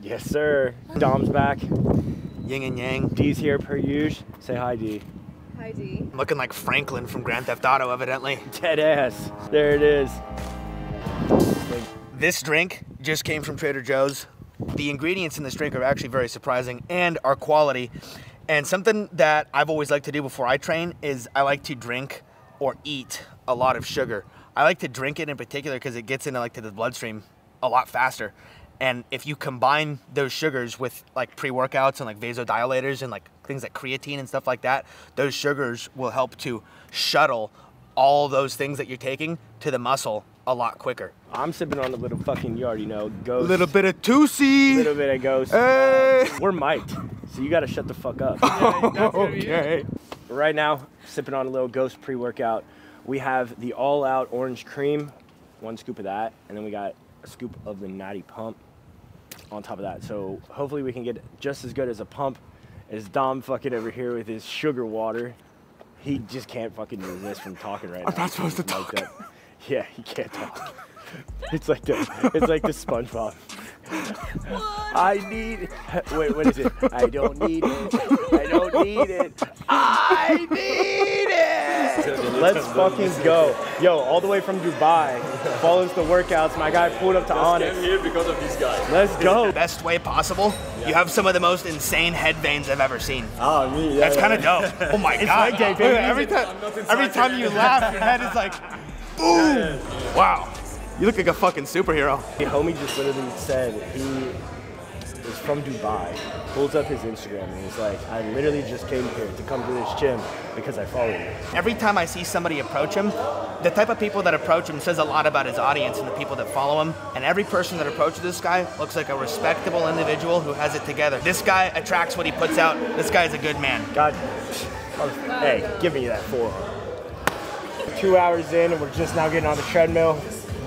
Yes, sir. Dom's back. Yin and yang. D's here per usual. Say hi, D. Hi, D. I'm looking like Franklin from Grand Theft Auto, evidently. Dead ass. There it is. This drink just came from Trader Joe's. The ingredients in this drink are actually very surprising and are quality. And something that I've always liked to do before I train is I like to drink or eat a lot of sugar. I like to drink it in particular because it gets into to the bloodstream a lot faster. And if you combine those sugars with like pre-workouts and like vasodilators and like things like creatine and stuff like that, those sugars will help to shuttle all those things that you're taking to the muscle a lot quicker. I'm sipping on a little fucking, you already know, Ghost. A little bit of Tusi. A little bit of Ghost. Hey. We're mic'd, so you gotta shut the fuck up. Okay. Right now, sipping on a little Ghost pre-workout. We have the All Out Orange Cream, 1 scoop of that, and then we got a scoop of the Natty Pump on top of that. So hopefully we can get just as good as a pump as Dom fucking over here with his sugar water. He just can't fucking resist from talking right now. I'm not supposed to talk. That. Yeah, he can't talk. It's like the SpongeBob. I need, wait, what is it? I don't need it. I don't need it. I need it. Let's fucking go. Yo, all the way from Dubai, follows the workouts. My guy pulled up to Onyx. I'm here because of these guys. Let's go. Best way possible. You have some of the most insane head veins I've ever seen. Oh, me. Yeah, That's kind of dope. Oh my God. leg day, baby. Every time you laugh, your head is like, boom. Wow. You look like a fucking superhero. The homie just literally said he is from Dubai, pulls up his Instagram and he's like, I literally just came here to come to this gym because I follow you. Every time I see somebody approach him, the type of people that approach him says a lot about his audience and the people that follow him. And every person that approaches this guy looks like a respectable individual who has it together. This guy attracts what he puts out. This guy's a good man. God, hey, give me that forearm. 2 hours in and we're just now getting on the treadmill.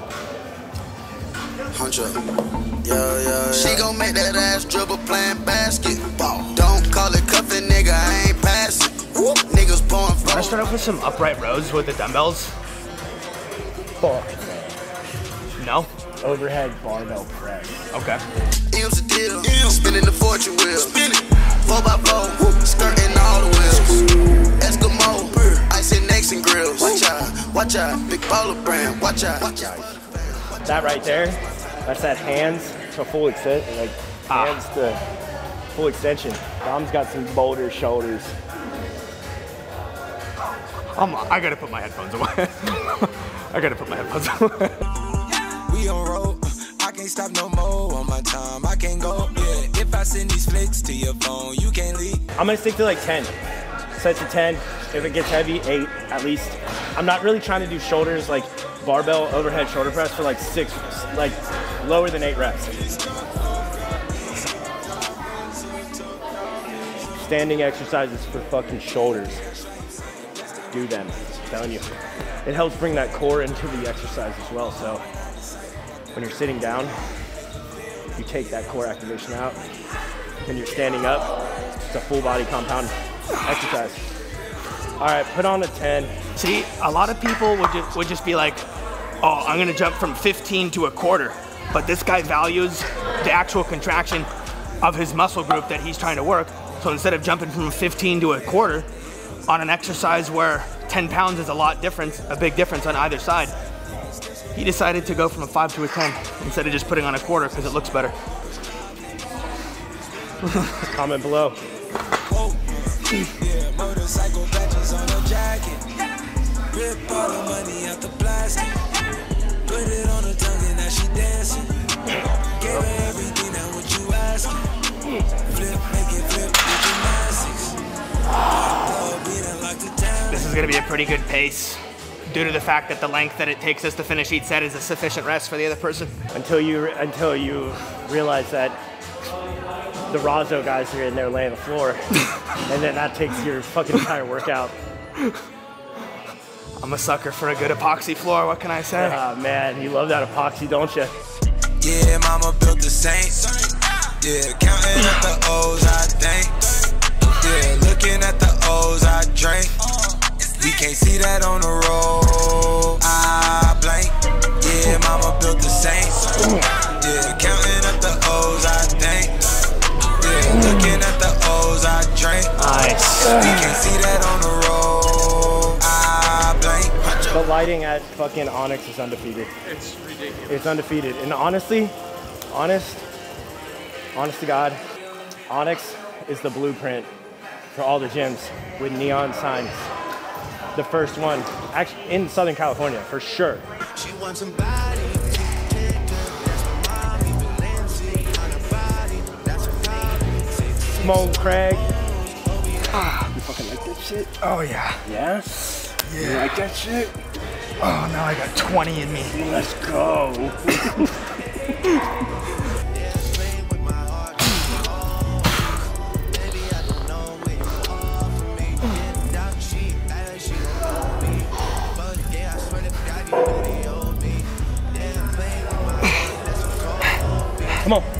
Yeah. She gon' make that ass dribble playing basketball. Don't call it cuffin', nigga, I ain't passing. Niggas pouring for. Wanna start off with some upright rows with the dumbbells? Fuck. No? Overhead barbell press. Okay. M's a deal. Spinning the fortune wheel. Spin it. 4x4. Skirting all the wheels. Eskimo. Icing necks and grills. Watch out. Big baller brand. Watch out. That right there, that's that hands to full extent, like hands to full extension. Dom's got some bolder shoulders. I gotta put my headphones away. I gotta put my headphones away. We on road, I can't stop no more on my time. I can't go, yeah. If I send these flicks to your phone, you can't leave. I'm gonna stick to like 10. Set to 10. If it gets heavy, 8 at least. I'm not really trying to do shoulders like barbell overhead shoulder press for like 6, like lower than 8 reps. Standing exercises for fucking shoulders. Do them, I'm telling you. It helps bring that core into the exercise as well. So when you're sitting down, you take that core activation out. When you're standing up, it's a full body compound exercise. All right, put on a 10. See, a lot of people would just be like, oh, I'm gonna jump from 15 to a quarter. But this guy values the actual contraction of his muscle group that he's trying to work. So instead of jumping from 15 to a quarter on an exercise where 10 pounds is a big difference on either side, he decided to go from a 5 to a 10 instead of just putting on a quarter because it looks better. Comment below. Yeah, motorcycle patches on her jacket. Rip all the money out the plastic. Put it on her tongue and now she dancing. Gave her everything, now what you asking? Flip, make it flip with gymnastics. This is gonna be a pretty good pace due to the fact that the length that it takes us to finish each set is a sufficient rest for the other person. Until you realize that the Razo guys are in there laying the floor, and then that takes your fucking entire workout. I'm a sucker for a good epoxy floor, what can I say? Man, you love that epoxy, don't you? Yeah, mama built the Saints. Yeah, counting up the O's, I think. Yeah, looking at the O's, I drink. We can't see that on the road. I blank. Yeah, mama built the Saints. Yeah, counting up the O's, I think. can't see that on the road. I blank. The lighting at fucking Onyx is undefeated. It's ridiculous. It's undefeated. And honestly, honest to God, Onyx is the blueprint for all the gyms with neon signs. The first one, actually in Southern California, for sure. She wants somebody. Simone Craig. You fucking like that shit? Oh yeah. Yeah? You like that shit? Oh, now I got 20 in me. Let's go. Come on.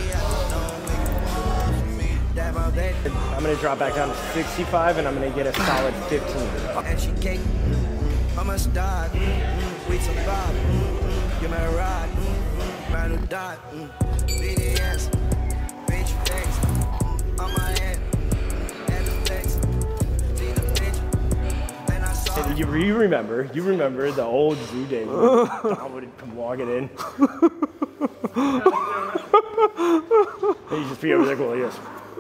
I'm gonna drop back down to 65 and I'm gonna get a solid 15. And she cake. I'm a star. We survive. Give me a ride. Man who died. BDS. Bitch face. On my head. And the face. See the picture. Then I saw it. You remember the old zoo days when Tom would come walking in. And you just be over there going, yes.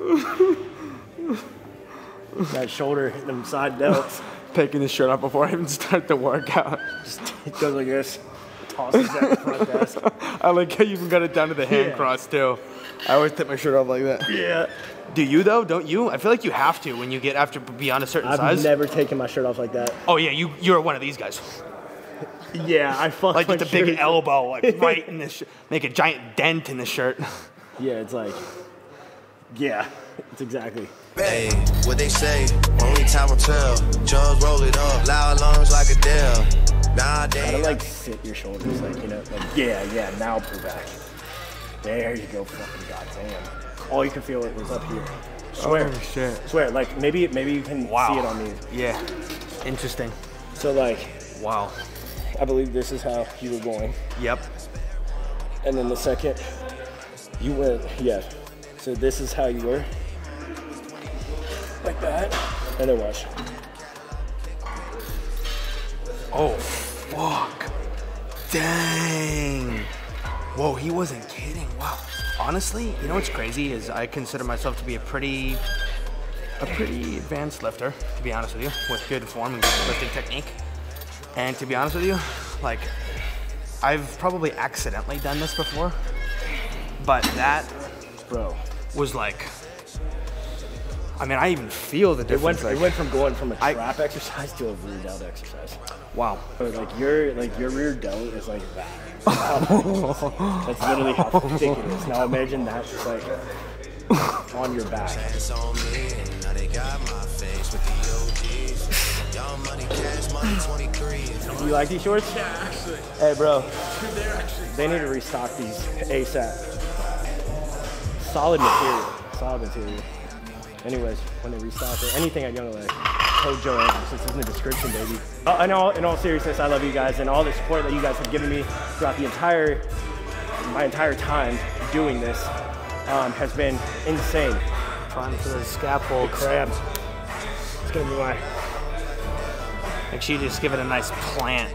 That shoulder, them side delts. Taking his shirt off before I even start the workout. Just goes like this. Tosses at the front desk. I like how you even got it down to the hand cross too. I always take my shirt off like that. Yeah. Do you though? Don't you? I feel like you have to when you get after beyond a certain I've size. never taken my shirt off like that. Oh yeah, you're one of these guys. Yeah, I fucked Like my with the big shirt. elbow, like right in this, make a giant dent in the shirt. Yeah, it's like, yeah, it's exactly. Hey, what they say, only time will tell. Jaws roll it up, loud lungs like a Dell. Nowadays, Gotta like sit your shoulders, like, you know, like, yeah, now pull back. There you go, fucking goddamn. All you can feel it was up here. Swear. Oh, shit. Swear, like, maybe you can see it on me. Yeah. Interesting. So, like, Wow. I believe this is how you were going. Yep. And then the second, you went, yeah. So this is how you were. Like that. And then watch. Oh, fuck. Dang. Whoa, he wasn't kidding. Wow. Honestly, you know what's crazy is I consider myself to be a pretty advanced lifter, to be honest with you, with good form and good lifting technique. And to be honest with you, like, I've probably accidentally done this before, but that, Bro. was like, I mean, I even feel the It difference. went from going from a trap exercise to a rear delt exercise. Wow. But like your rear delt is like that. That's literally how thick it is. Now imagine that's like on your back. It's on me, and now they got my face with the OGs. Y'all money, cash money, 23. Do you like these shorts? Yeah, actually. Hey, bro. They're actually. They need to restock these ASAP. Solid material. Solid material. Anyways, when they restock it, anything at Young LA, code Joe Andrews. This is in the description, baby. In all seriousness, I love you guys and all the support that you guys have given me throughout my entire time doing this has been insane. Trying for the scaffold. Crabs. It's gonna be my. Make sure you just give it a nice plant.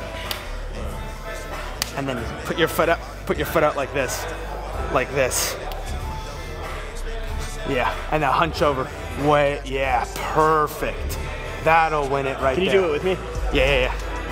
And then put your foot up like this. Like this. Yeah, and now hunch over. Wait, yeah, perfect. That'll win it right Can you there. do it with me? Yeah.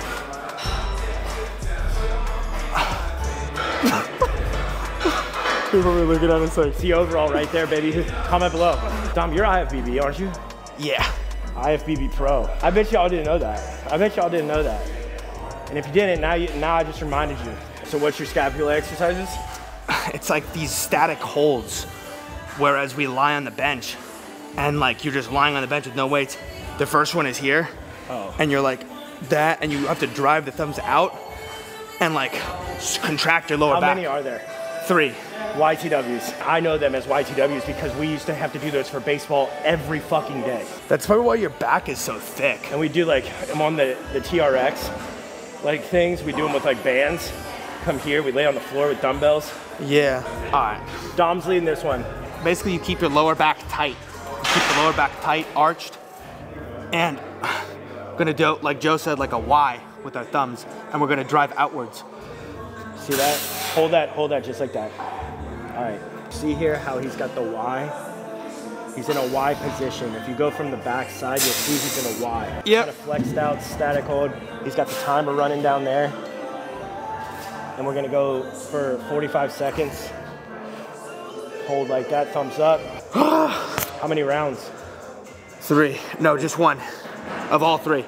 People are looking at us like, See overall right there, baby. Comment below. Dom, you're IFBB, aren't you? yeah. IFBB Pro. I bet y'all didn't know that. And if you didn't, now I just reminded you. So what's your scapular exercises? It's like these static holds, whereas we lie on the bench, and like you're just lying on the bench with no weights. The first one is here, and you're like that, and you have to drive the thumbs out, and like contract your lower How back. many are there? 3. YTWs. I know them as YTWs because we used to have to do those for baseball every fucking day. That's probably why your back is so thick. And we do like, I'm on the TRX, like things, we do them with like bands. Come here, we lay on the floor with dumbbells. Yeah. All right. Dom's leading this one. Basically, you keep your lower back tight. keep the lower back tight, arched. And gonna do, like Joe said, like a Y with our thumbs, and we're gonna drive outwards. See that? Hold that just like that. All right, see here how he's got the Y? He's in a Y position. If you go from the back side, you'll see he's in a Y. Yep. Kind of flexed out, static hold. He's got the timer running down there. And we're gonna go for 45 seconds. Hold like that, thumbs up. How many rounds? 3, no, just 1 of all 3.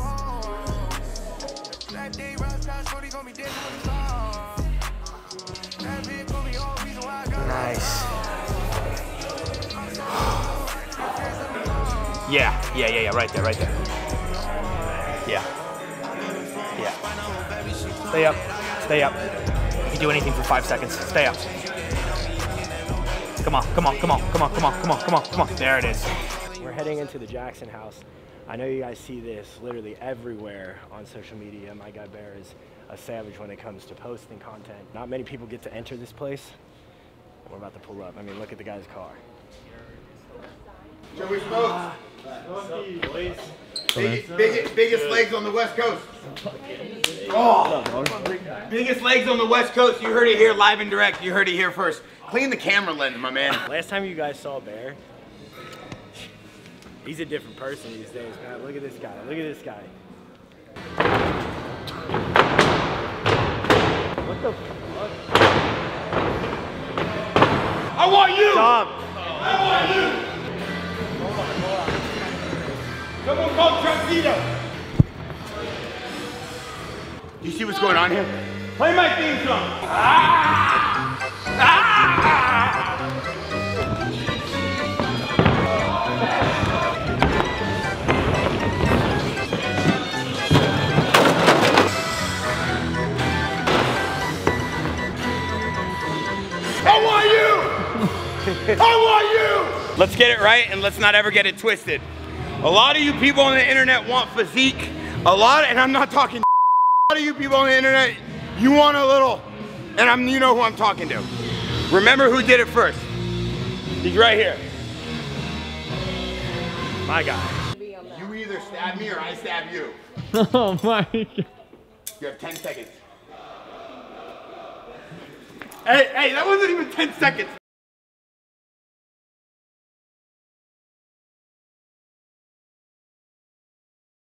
Nice. Yeah, right there. Yeah. Stay up. You can do anything for 5 seconds. Stay up. Come on. There it is. We're heading into the Jackson house. I know you guys see this literally everywhere on social media. My guy Bear is a savage when it comes to posting content. Not many people get to enter this place. We're about to pull up. I mean, look at the guy's car. Shall we smoke? Biggest legs on the West Coast. Oh, biggest legs on the West Coast. You heard it here live and direct. You heard it here first. Clean the camera lens, my man. Last time you guys saw Bear, he's a different person these days, man. Look at this guy. Look at this guy. What the fuck? I want you. Stop. I want you. Someone call Trumpito. You see what's going on here? Play my theme song. I want you! I want you! Let's get it right and let's not ever get it twisted. A lot of you people on the internet want physique. And I'm not talking. A lot of you people on the internet, you want a little, and you know who I'm talking to. Remember who did it first. He's right here. My guy. You either stab me or I stab you. Oh my God. You have 10 seconds. Hey, that wasn't even 10 seconds.